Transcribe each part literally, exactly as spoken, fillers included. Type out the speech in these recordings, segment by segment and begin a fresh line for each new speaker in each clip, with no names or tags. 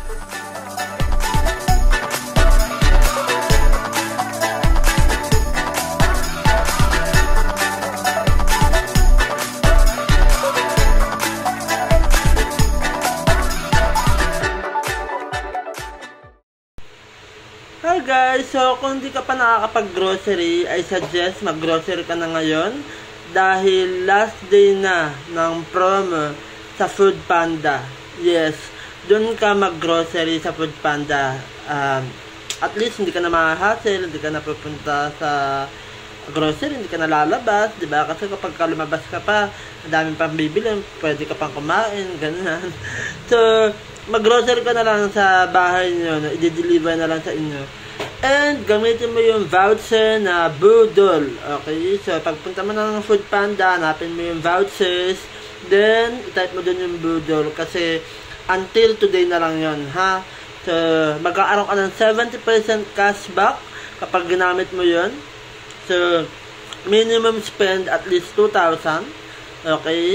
Hi guys! So kung hindi ka pa nakakapag-grocery, I suggest mag-grocery ka na ngayon dahil last day na ng promo sa Food Panda. Yes, doon ka mag-grocery sa Food Panda. Um, at least hindi ka na ma-hassle, hindi ka na pupunta sa grocery, hindi ka na lalabas, di ba? Kasi kapag ka lumabas ka pa, ang daming pang bibili, pwede ka pang kumain, ganyan. So, mag-grocery ka na lang sa bahay nyo, no? I-deliver na lang sa inyo. And, gamitin mo yung voucher na Budol. Okay? So, pagpunta mo na ng Food Panda, hanapin mo yung vouchers. Then, itype mo dun yung Budol. Kasi, until today na lang yon, ha? So, magkakaroon ka ng seventy percent cashback kapag ginamit mo yon. So, minimum spend at least two thousand. Okay?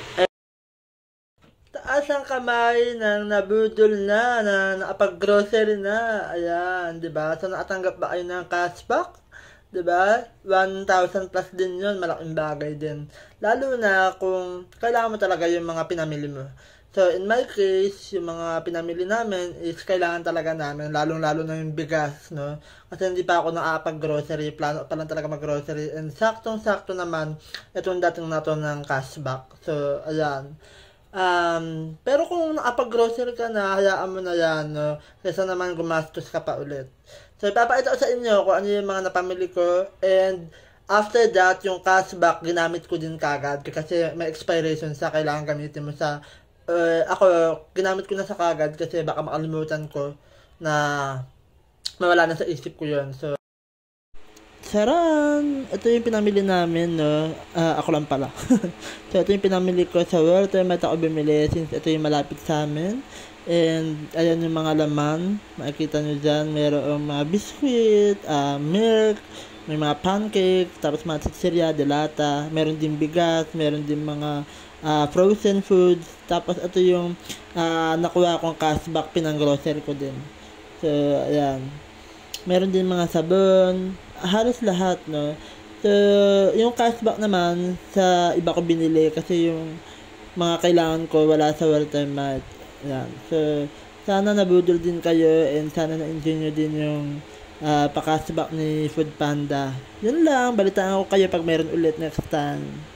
Taas ang kamay ng nabudol na, na nakapag-grocery na. Ayan, di ba? So, nakatanggap ba kayo ng cashback? Di ba? one thousand plus din yun. Malaking bagay din. Lalo na kung kailangan mo talaga yung mga pinamili mo. So, in my case, yung mga pinamili namin is kailangan talaga namin, lalong-lalo na yung bigas, no? Kasi hindi pa ako nakapag-grocery, plano pa lang talaga mag-grocery. And saktong-sakto naman, itong dating na to ng cashback. So, ayan. Um, pero kung nakapag-grocery ka na, hayaan mo na yan, no? Kaysa naman gumastos ka pa ulit. So, ipapakita ko sa inyo kung ano yung mga napamili ko. And after that, yung cashback, ginamit ko din kagad. Kasi may expiration sa kailangan gamitin mo sa... Uh, ako, ginamit ko na sa kagad kasi baka makalimutan ko na mawala na sa isip ko yun. So, saran! Ito yung pinamili namin, no? Uh, ako lang pala. So, ito yung pinamili ko sa Walter Mart ako bumili since ito yung malapit sa amin. And, ayan yung mga laman. Makikita nyo dyan, mayroong mga biscuit, uh, milk, may mga pancake, tapos mga chichirya, delata, meron din bigas, meron din mga uh, frozen foods, tapos ito yung uh, nakuha kong cashback, pinang-grocery ko din. So, ayan. Meron din mga sabon, halos lahat, no? So, yung cashback naman, sa iba ko binili kasi yung mga kailangan ko wala sa Walter Mart. Ayan. So, sana nabudol din kayo and sana na-enjoy nyo din yung uh, pa-cashback ni Food Panda. Yun lang, balitaan ko kayo pag meron ulit next time.